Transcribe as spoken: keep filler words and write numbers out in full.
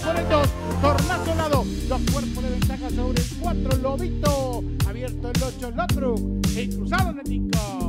por el dos, tornazo lado, dos cuerpos de ventaja sobre el cuatro, Lobito, abierto el ocho, Lotruc, y cruzado en el cinco.